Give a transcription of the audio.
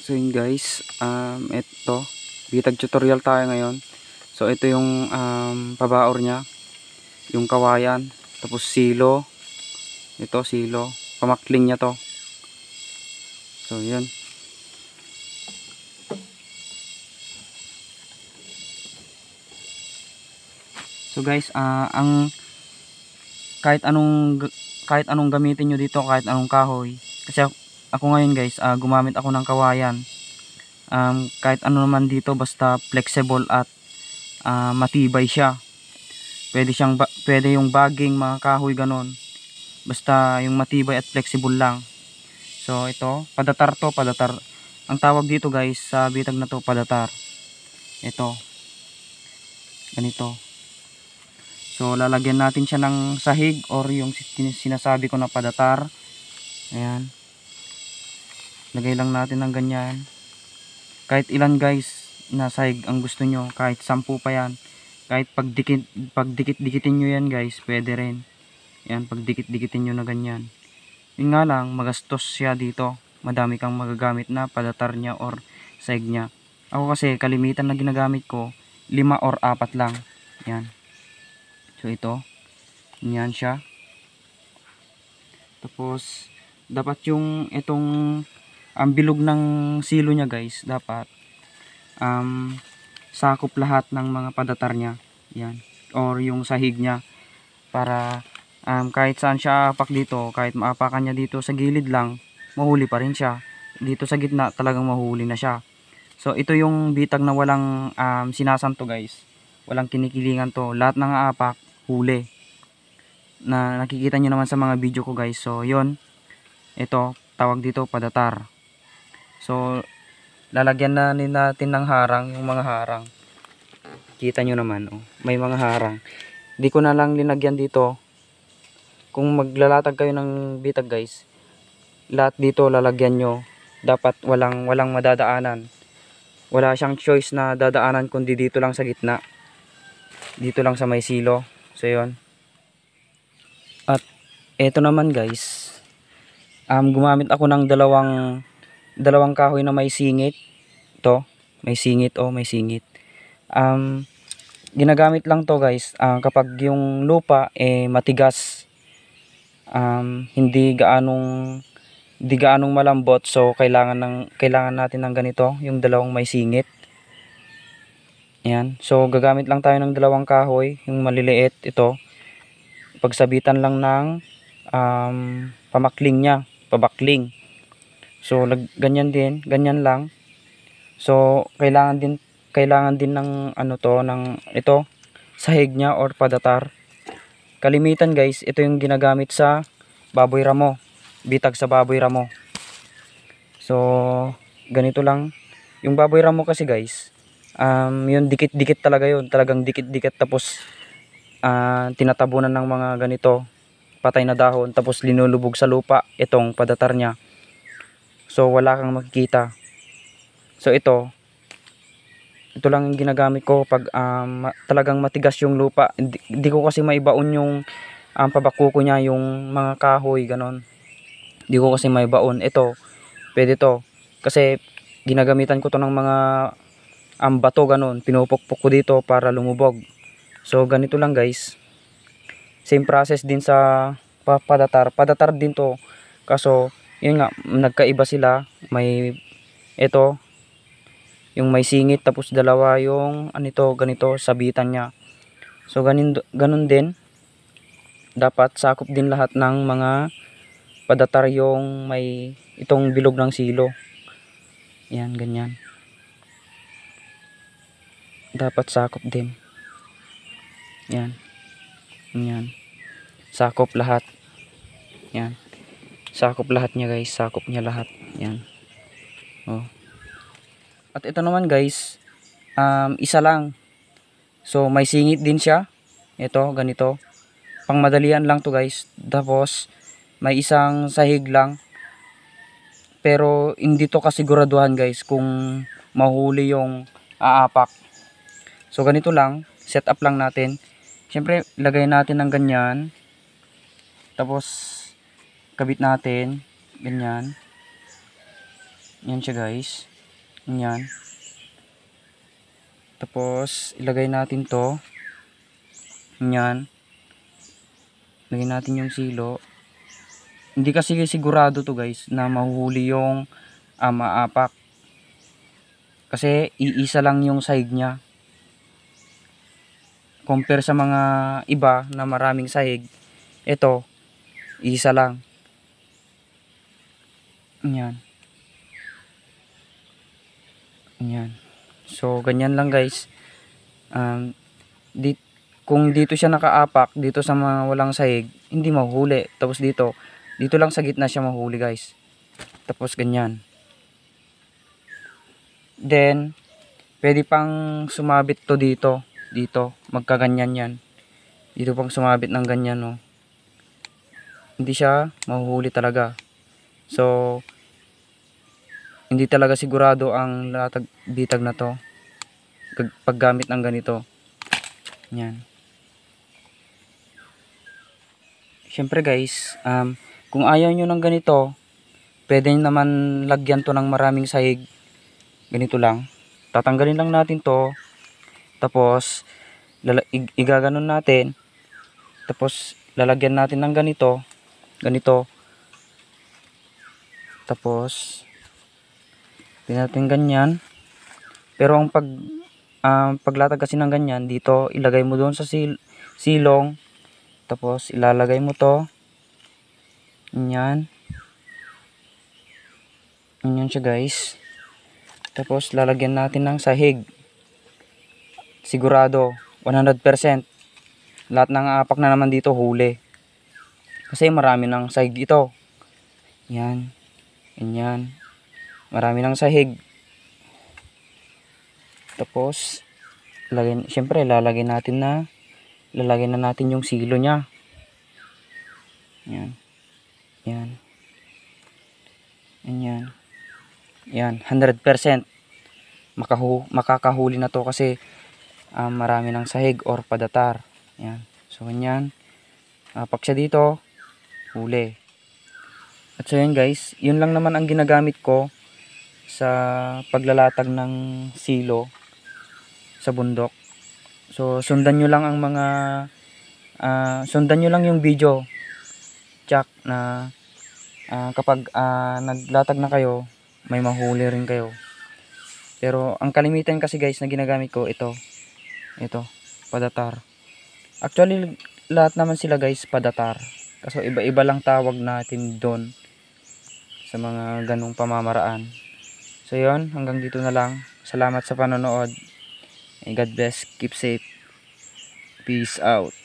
So yun guys, ito, bitag tutorial tayo ngayon. So ito yung pabaor niya, yung kawayan, tapos silo, ito silo, pamakling niya to. So yun. So guys, ang kahit anong gamitin nyo dito, kahit anong kahoy. Kasi ako ngayon guys, gumamit ako ng kawayan. Kahit ano naman dito, basta flexible at matibay siya. Pwede yung baging, mga kahoy ganon. Basta yung matibay at flexible lang. So ito, padatar to, padatar. Ang tawag dito guys sa bitag na to, padatar. Ito, ganito. So lalagyan natin siya ng sahig or yung sinasabi ko na padatar. Ayan. Lagay lang natin ng ganyan. Kahit ilan guys na sahig ang gusto nyo, kahit 10 pa yan. Kahit pagdikit-dikitin nyo yan guys, pwede rin. Ayan, pagdikit-dikitin nyo na ganyan. Yun nga lang, magastos siya dito. Madami kang magagamit na padatar niya or sahig niya. Ako kasi kalimitan na ginagamit ko 5 or 4 lang. Yan. So ito, yan siya. Tapos dapat yung itong bilog ng silo niya guys, dapat sakop lahat ng mga padatar niya. Yan. Or yung sahig niya para kahit saan siya apak dito, kahit maapakan niya dito sa gilid lang, mahuli pa rin siya. Dito sa gitna talagang mahuli na siya. So ito yung bitag na walang sinasanto guys. Walang kinikilingan to. Lahat ng aapak, huli. Na nakikita nyo naman sa mga video ko guys. So yon, ito tawag dito padatar. So lalagyan na natin ng harang, yung mga harang. Kita nyo naman, oh, may mga harang. Di ko na lang linagyan dito. Kung maglalatag kayo ng bitag guys, lahat dito lalagyan nyo. Dapat walang madadaanan. Wala siyang choice na dadaanan kundi dito lang sa gitna. Dito lang sa may silo. So yun. At eto naman guys, gumamit ako ng dalawang kahoy na may singit. Ito, may singit, oh, may singit. Ginagamit lang to guys kapag yung lupa matigas, hindi gaanong malambot, so kailangan natin ng ganito, yung dalawang may singit. Ayan. So gagamit lang tayo ng dalawang kahoy, yung maliliit ito. Pagsabitan lang ng pamakling niya, pabakling. So ganyan din, ganyan lang. So kailangan din ng ng ito, sahig niya or padatar. Kalimitan guys, ito yung ginagamit sa baboy ramo, bitag sa baboy ramo. So ganito lang. Yung baboy ramo kasi guys, yun dikit-dikit talaga yun, talagang dikit-dikit, tapos tinatabunan ng mga ganito patay na dahon, tapos linulubog sa lupa itong padatar niya. So wala kang makikita. So ito lang yung ginagamit ko pag talagang matigas yung lupa. Hindi ko kasi maibaon yung pabakuko niya, yung mga kahoy ganon. Hindi ko kasi maibaon. Ito pwede to kasi ginagamitan ko to ng mga bato ganon, pinupukpok ko dito para lumubog. So ganito lang guys, same process din sa padatar din to, kaso yun nga, nagkaiba sila. May ito yung may singit, tapos dalawa yung ganito sabitan niya. So ganun din, dapat sakop din lahat ng mga padatar yung may itong bilog ng silo. Yan, ganyan. Dapat sakop din. Yan. Yan. Sakop lahat. Yan. Sakop lahat niya guys. Sakop niya lahat. Yan. Oh. At ito naman guys, isa lang. So may singit din siya. Ito, ganito. Pangmadalian lang to guys. Tapos may isang sahig lang. Pero hindi to kasiguraduhan guys kung mahuli yung aapak. So ganito lang, set up lang natin. Siyempre lagay natin ng ganyan. Tapos kabit natin ganyan. Yan siya guys. Yan. Tapos ilagay natin to. Yan. Lagyan natin yung silo. Hindi kasi sigurado to guys na mahuhuli yung maapak. Kasi iisa lang yung sahig niya. Compare sa mga iba na maraming sahig, ito isa lang. Yan. Yan. So ganyan lang guys. Um, kung dito siya nakaapak, dito sa mga walang sahig, hindi mahuhuli. Tapos dito lang sa gitna siya mahuhuli guys. Tapos ganyan. Then pwede pang sumabit to dito. Dito magkaganyan yan. Dito pang sumabit ng ganyan, no. Hindi siya mahuhuli talaga. So hindi talaga sigurado ang latag bitag na to paggamit ng ganito. Yan. Syempre guys, kung ayaw nyo ng ganito, pwede naman lagyan to ng maraming sahig. Ganito lang. Tatanggalin lang natin to. Tapos igaganon natin. Tapos lalagyan natin ng ganito. Ganito. Tapos natin ganyan. Pero ang paglatag kasi ng ganyan, dito ilagay mo doon sa silong. Tapos ilalagay mo to. Ganyan. Ganyan siya guys. Tapos lalagyan natin ng sahig. Sigurado 100%. Lahat ng apak na naman dito huli. Kasi marami ng sahig dito. Yan. Ganyan. Marami ng sahig. Tapos syempre lalagyan na natin yung silo niya. Yan. Yan. Yan. Yan, 100% makakahuli na to kasi marami ng sahig or padatar. Yan. So ganyan. Pag siya dito, huli. At so yan guys, yun lang naman ang ginagamit ko sa paglalatag ng silo sa bundok. So sundan nyo lang ang mga sundan nyo lang yung video check na kapag naglatag na kayo, may mahuli rin kayo. Pero ang kalimitan kasi guys na ginagamit ko ito padatar. Actually lahat naman sila guys padatar, kaso iba-iba lang tawag natin doon sa mga ganong pamamaraan. So yun, hanggang dito na lang. Salamat sa panonood. God bless, keep safe, peace out.